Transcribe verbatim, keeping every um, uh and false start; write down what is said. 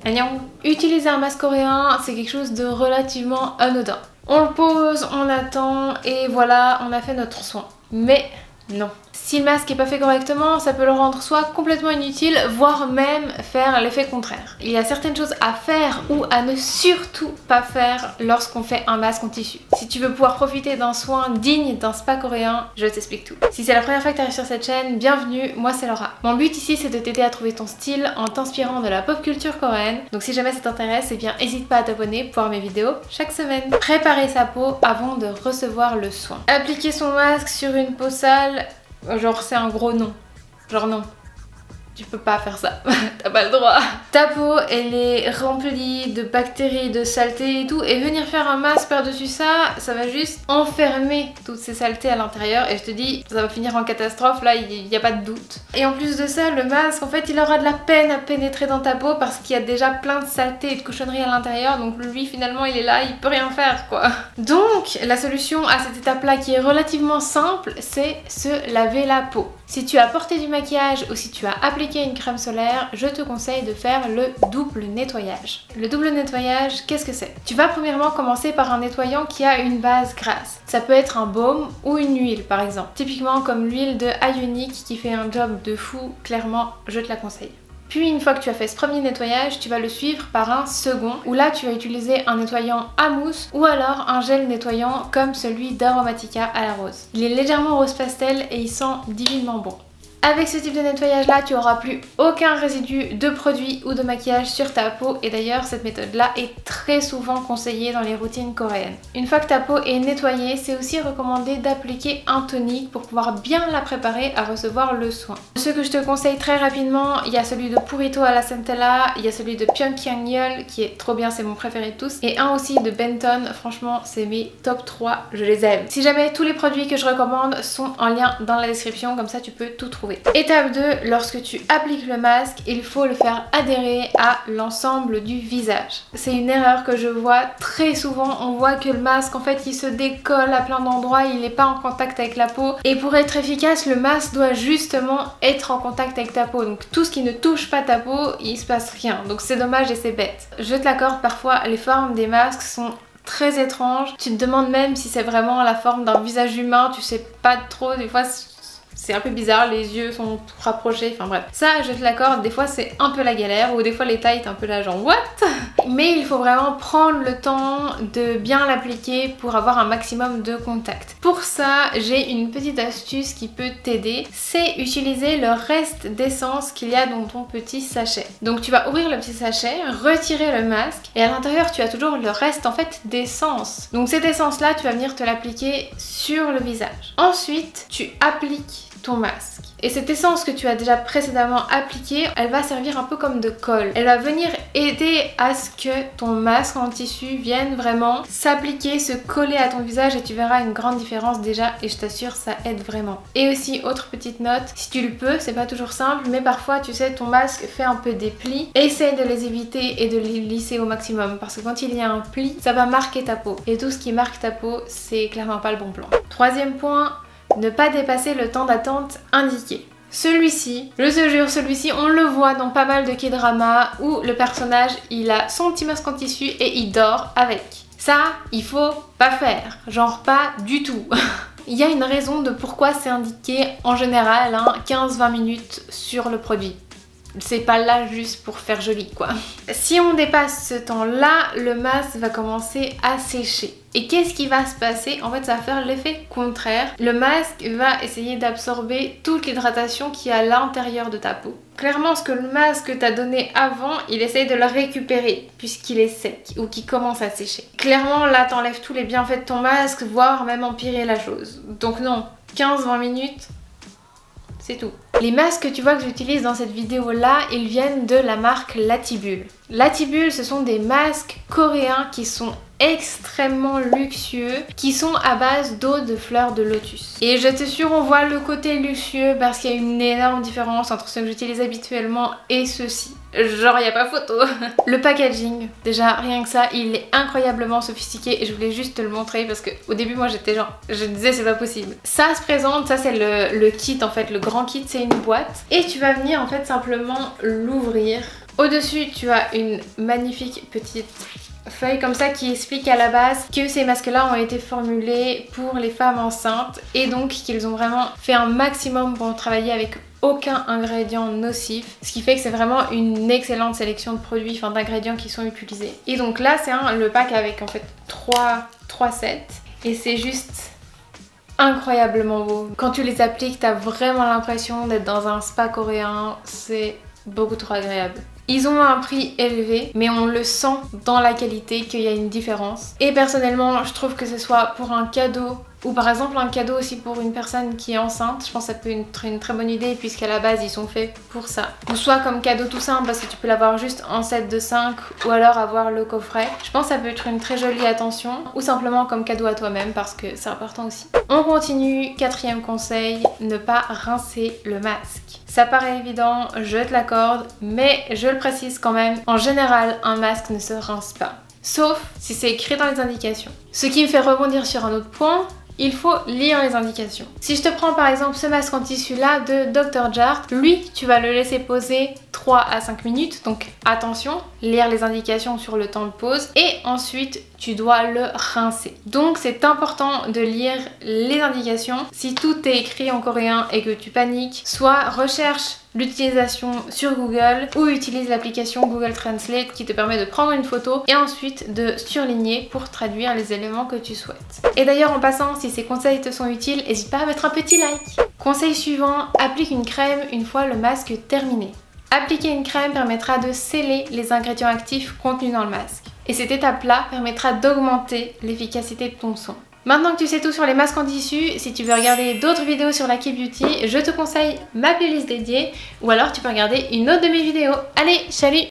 Annyeong. Utiliser un masque coréen, c'est quelque chose de relativement anodin. On le pose, on attend et voilà, on a fait notre soin. Mais non. Si le masque n'est pas fait correctement, ça peut le rendre soit complètement inutile, voire même faire l'effet contraire. Il y a certaines choses à faire ou à ne surtout pas faire lorsqu'on fait un masque en tissu. Si tu veux pouvoir profiter d'un soin digne d'un spa coréen, je t'explique tout. Si c'est la première fois que tu arrives sur cette chaîne, bienvenue, moi c'est Laura. Mon but ici c'est de t'aider à trouver ton style en t'inspirant de la pop culture coréenne. Donc si jamais ça t'intéresse, eh bien n'hésite pas à t'abonner pour voir mes vidéos chaque semaine. Préparer sa peau avant de recevoir le soin. Appliquer son masque sur une peau sale, genre c'est un gros non, genre non, tu peux pas faire ça, t'as pas le droit. Ta peau elle est remplie de bactéries, de saletés et tout, et venir faire un masque par dessus ça, ça va juste enfermer toutes ces saletés à l'intérieur et je te dis ça va finir en catastrophe, là il n'y a pas de doute. Et en plus de ça, le masque en fait il aura de la peine à pénétrer dans ta peau parce qu'il y a déjà plein de saletés et de cochonneries à l'intérieur, donc lui finalement il est là, il peut rien faire quoi. Donc la solution à cette étape là qui est relativement simple, c'est se laver la peau. Si tu as porté du maquillage ou si tu as appliqué une crème solaire, je te conseille de faire le double nettoyage. Le double nettoyage, qu'est-ce que c'est? Tu vas premièrement commencer par un nettoyant qui a une base grasse. Ça peut être un baume ou une huile par exemple. Typiquement comme l'huile de Ionic qui fait un job de fou, clairement je te la conseille. Puis une fois que tu as fait ce premier nettoyage, tu vas le suivre par un second où là tu vas utiliser un nettoyant à mousse ou alors un gel nettoyant comme celui d'Aromatica à la rose. Il est légèrement rose pastel et il sent divinement bon. Avec ce type de nettoyage là, tu n'auras plus aucun résidu de produit ou de maquillage sur ta peau et d'ailleurs cette méthode là est très souvent conseillée dans les routines coréennes. Une fois que ta peau est nettoyée, c'est aussi recommandé d'appliquer un tonique pour pouvoir bien la préparer à recevoir le soin. Ceux que je te conseille très rapidement, il y a celui de Purito à la Centella, il y a celui de Pyongyang Yeol qui est trop bien, c'est mon préféré de tous, et un aussi de Benton, franchement c'est mes top trois, je les aime. Si jamais tous les produits que je recommande sont en lien dans la description, comme ça tu peux tout trouver. Étape deux, lorsque tu appliques le masque, il faut le faire adhérer à l'ensemble du visage. C'est une erreur que je vois très souvent, on voit que le masque en fait il se décolle à plein d'endroits, il n'est pas en contact avec la peau et pour être efficace le masque doit justement être en contact avec ta peau, donc tout ce qui ne touche pas ta peau il se passe rien, donc c'est dommage et c'est bête. Je te l'accorde, parfois les formes des masques sont très étranges, tu te demandes même si c'est vraiment la forme d'un visage humain, tu sais pas trop, des fois c'est un peu bizarre, les yeux sont tout rapprochés, enfin bref. Ça, je te l'accorde, des fois c'est un peu la galère, ou des fois les tailles t'es un peu là genre what? Mais il faut vraiment prendre le temps de bien l'appliquer pour avoir un maximum de contact. Pour ça, j'ai une petite astuce qui peut t'aider, c'est utiliser le reste d'essence qu'il y a dans ton petit sachet. Donc tu vas ouvrir le petit sachet, retirer le masque, et à l'intérieur tu as toujours le reste en fait d'essence. Donc cette essence là, tu vas venir te l'appliquer sur le visage. Ensuite, tu appliques ton masque. Et cette essence que tu as déjà précédemment appliquée, elle va servir un peu comme de colle. Elle va venir aider à ce que ton masque en tissu vienne vraiment s'appliquer, se coller à ton visage et tu verras une grande différence déjà et je t'assure ça aide vraiment. Et aussi autre petite note, si tu le peux, c'est pas toujours simple mais parfois tu sais ton masque fait un peu des plis, essaye de les éviter et de les lisser au maximum parce que quand il y a un pli, ça va marquer ta peau et tout ce qui marque ta peau c'est clairement pas le bon plan. Troisième point, ne pas dépasser le temps d'attente indiqué. Celui-ci, je te jure, celui-ci on le voit dans pas mal de K-drama où le personnage il a son petit masque en tissu et il dort avec. Ça, il faut pas faire, genre pas du tout. Il y a une raison de pourquoi c'est indiqué en général hein, quinze à vingt minutes sur le produit. C'est pas là juste pour faire joli quoi. Si on dépasse ce temps là, le masque va commencer à sécher. Et qu'est-ce qui va se passer? En fait ça va faire l'effet contraire. Le masque va essayer d'absorber toute l'hydratation qui est à l'intérieur de ta peau. Clairement ce que le masque t'a donné avant, il essaye de le récupérer puisqu'il est sec ou qu'il commence à sécher. Clairement là t'enlèves tous les bienfaits de ton masque, voire même empirer la chose. Donc non, quinze à vingt minutes, c'est tout. Les masques que tu vois que j'utilise dans cette vidéo là, ils viennent de la marque Latibul. Latibul, ce sont des masques coréens qui sont extrêmement luxueux, qui sont à base d'eau de fleurs de lotus. Et je t'assure, on voit le côté luxueux parce qu'il y a une énorme différence entre ceux que j'utilise habituellement et ceux-ci. Genre, il n'y a pas photo. Le packaging, déjà, rien que ça, il est incroyablement sophistiqué et je voulais juste te le montrer parce que au début, moi, j'étais genre, je disais c'est pas possible. Ça se présente, ça c'est le, le kit en fait, le grand kit, c'est une boîte et tu vas venir en fait simplement l'ouvrir Au-dessus, tu as une magnifique petite feuille comme ça qui explique à la base que ces masques là ont été formulés pour les femmes enceintes et donc qu'ils ont vraiment fait un maximum pour travailler avec aucun ingrédient nocif, ce qui fait que c'est vraiment une excellente sélection de produits, enfin d'ingrédients qui sont utilisés. Et donc là c'est un, le pack avec en fait trois sets et c'est juste incroyablement beau. Quand tu les appliques, t'as vraiment l'impression d'être dans un spa coréen, c'est beaucoup trop agréable. Ils ont un prix élevé, mais on le sent dans la qualité qu'il y a une différence. Et personnellement, je trouve que ce soit pour un cadeau ou par exemple un cadeau aussi pour une personne qui est enceinte, je pense que ça peut être une, une très bonne idée puisqu'à la base ils sont faits pour ça. Ou soit comme cadeau tout simple parce que tu peux l'avoir juste en set de cinq ou alors avoir le coffret. Je pense que ça peut être une très jolie attention ou simplement comme cadeau à toi-même parce que c'est important aussi. On continue, quatrième conseil, ne pas rincer le masque. Ça paraît évident, je te l'accorde, mais je le précise quand même, en général un masque ne se rince pas. Sauf si c'est écrit dans les indications. Ce qui me fait rebondir sur un autre point, il faut lire les indications. Si je te prends par exemple ce masque en tissu là de docteur Jart, lui tu vas le laisser poser trois à cinq minutes, donc attention, lire les indications sur le temps de pause et ensuite tu dois le rincer. Donc c'est important de lire les indications. Si tout est écrit en coréen et que tu paniques, soit recherche l'utilisation sur Google ou utilise l'application Google Translate qui te permet de prendre une photo et ensuite de surligner pour traduire les éléments que tu souhaites. Et d'ailleurs en passant, si ces conseils te sont utiles, n'hésite pas à mettre un petit like. Conseil suivant, applique une crème une fois le masque terminé. Appliquer une crème permettra de sceller les ingrédients actifs contenus dans le masque. Et cette étape-là permettra d'augmenter l'efficacité de ton soin. Maintenant que tu sais tout sur les masques en tissu, si tu veux regarder d'autres vidéos sur la K-Beauty, je te conseille ma playlist dédiée ou alors tu peux regarder une autre de mes vidéos. Allez, salut!